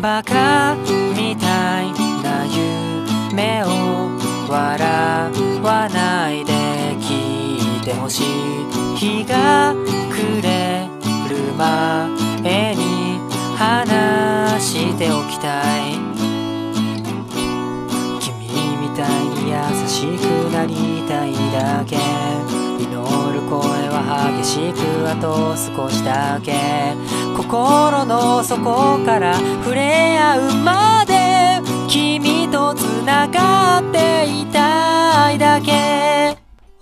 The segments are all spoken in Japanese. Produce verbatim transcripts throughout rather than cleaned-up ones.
バカみたいな夢を笑わないで聞いてほしい。日が暮れる前に話しておきたい。君みたいに優しくなりたいだけ。祈る声は激しくあと少しだけ。心の底から触れ合うまで君とつながっていたいだけ。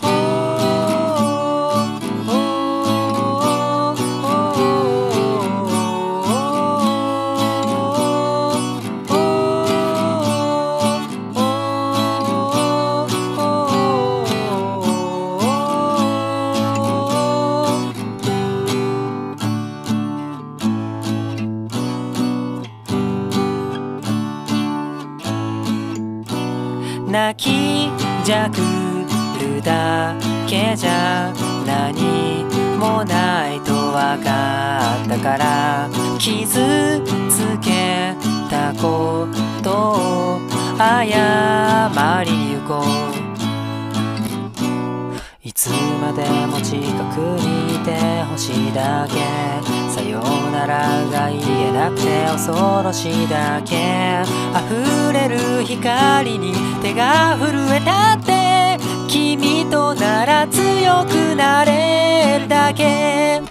泣きじゃくるだけじゃ何もないとわかったから、傷つけたことを謝りに行こう。いつまでも近くにいてほしいだけ。さようならが言えなくて恐ろしいだけ。溢れる光に手が震えたって君となら強くなれるだけ。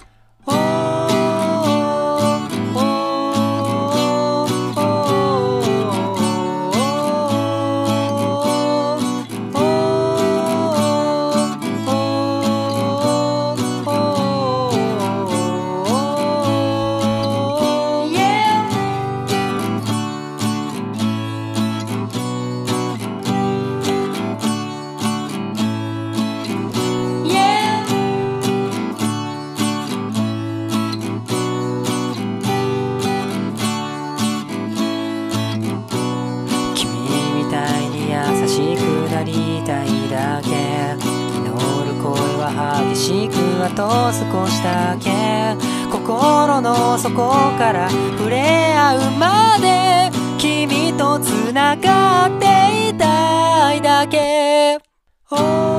優しくなりたいだけ。祈る声は激しくあと少しだけ。心の底から触れ合うまで君とつながっていたいだけ。